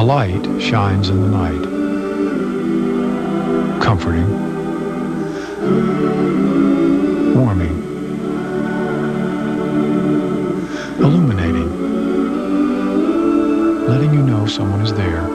light shines in the night, comforting, warming, illuminating, letting you know someone is there.